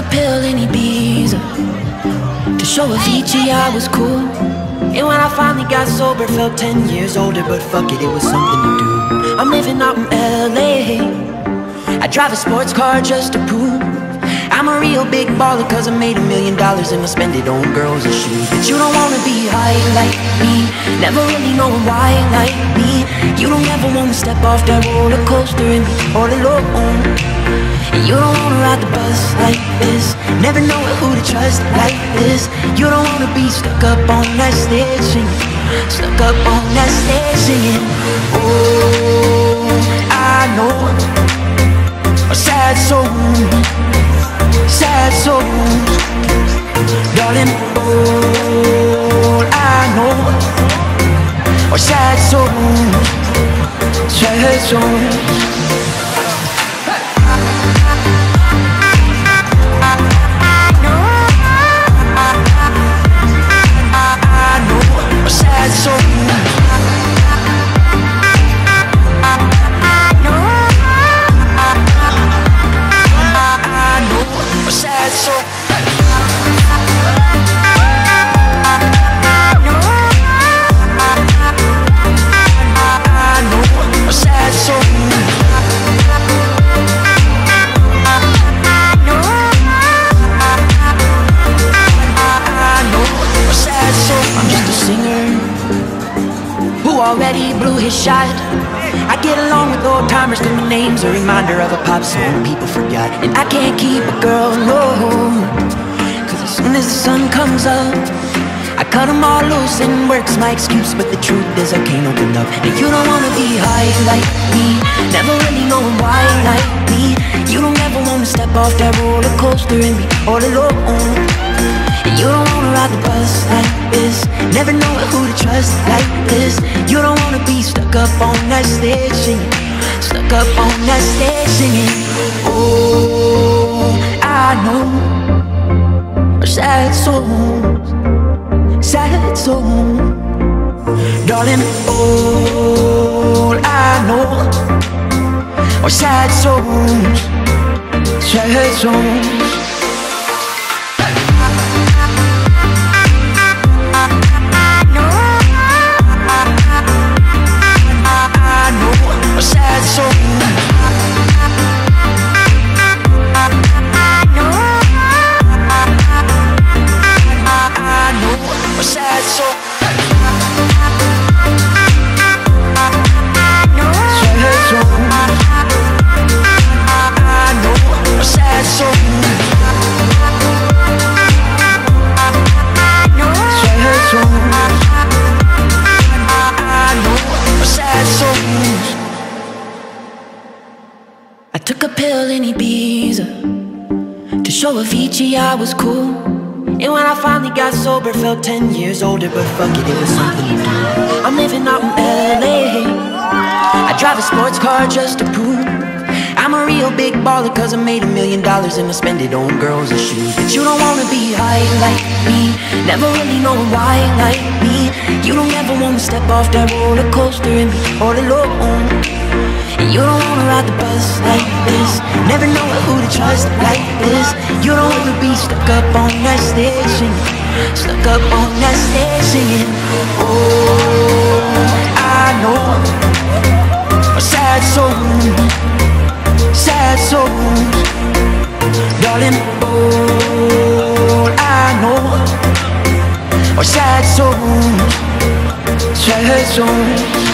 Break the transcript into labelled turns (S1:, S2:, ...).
S1: pill in Ibiza to show Avicii I was cool. And when I finally got sober, felt 10 years older. But fuck it, it was something to do. I'm living out in LA. I drive a sports car just to prove I'm a real big baller, cause I made $1 million and I spend it on girls and shoes. But you don't wanna be high like me, never really knowing why like me. You don't ever wanna step off that roller coaster and be all alone. And you don't wanna ride the bus like this, never know who to trust like this. You don't wanna be stuck up on that stage singing, stuck up on that stage singing. Oh, I know a sad soul, sad souls, darling. All I know are sad souls, sad souls. Already blew his shot. I get along with old timers cause my name's a reminder of a pop song people forgot. And I can't keep a girl, no, cause as soon as the sun comes up I cut them all loose and work's my excuse. But the truth is I can't open up. And you don't wanna be high like me, never really knowing why like me. You don't ever wanna step off that roller coaster and be all alone. And you don't wanna ride the bus like this, never know who to trust like this. You don't wanna be stuck up on that stage singing, stuck up on that stage singing. Oh, I know sad souls, sad souls, darling. All I know are sad souls, sad souls. I took a pill in Ibiza to show Avicii I was cool. And when I finally got sober, felt 10 years older. But fuck it, it was something to do. I'm living out in LA. I drive a sports car just to prove I'm a real big baller, cause I made $1 million and I spend it on girls and shoes. But you don't wanna be high like me, never really knowing why like me. You don't ever wanna step off that roller coaster and be all alone. And you don't wanna ride the bus like this, never know who to trust like this. You don't wanna be stuck up on that stage singing, stuck up on that stage singing. Oh, I know a sad soul, sad souls, darling. All I know are sad souls, sad souls.